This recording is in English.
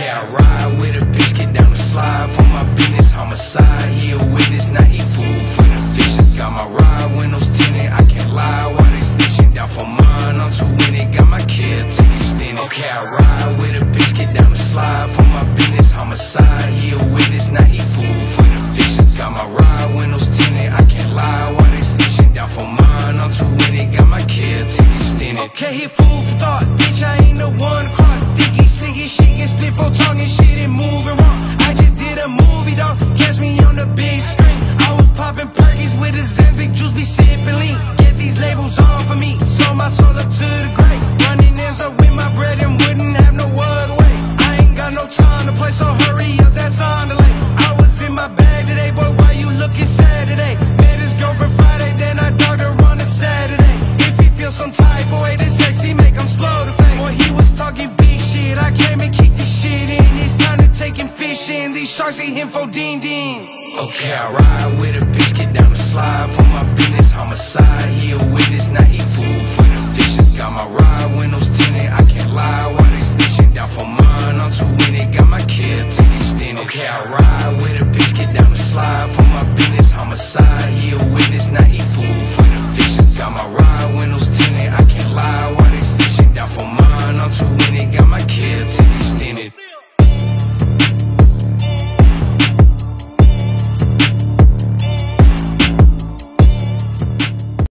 Okay, I ride with a bitch, get down the slide for my business, homicide. He a witness, now he food for the fishes. Got my ride windows tinted, I can't lie while they stitching. Down for mine, I'm too in it, got my caretaker extended. Okay, I ride with a bitch, get down the slide for my business, homicide. He a witness, now he food for the fishes. Got my ride windows tinted, I can't lie while they stitching. Down for mine, I'm too in it, got my caretaker extended. Okay, he food for thought, bitch, I ain't the one to cross. Dicky, slicky, shit, get stiff for talking shit and moving wrong. I just did a movie, dog, catch me on the big screen. I was popping Perkies with a Zembic juice, be sipping lean. Get these labels on for me, sold my soul up to the grave. Running M's up with my bread and wouldn't have no other way. I ain't got no time to play, so hurry up, that's on the lane. I was in my bag today, boy, why you looking sad today? Met his girlfriend Friday, then I dogged her on a Saturday. If he feels some type of way, this sexy make him slow the face. Boy, he was talking big shit, I came and kicked this shit in. It's time to take him fishing, these sharks eat him for ding ding. Okay, I ride with a bitch, get down the slide for my business, homicide. He a witness, now he food for the fishes. Got my ride windows tinted, I can't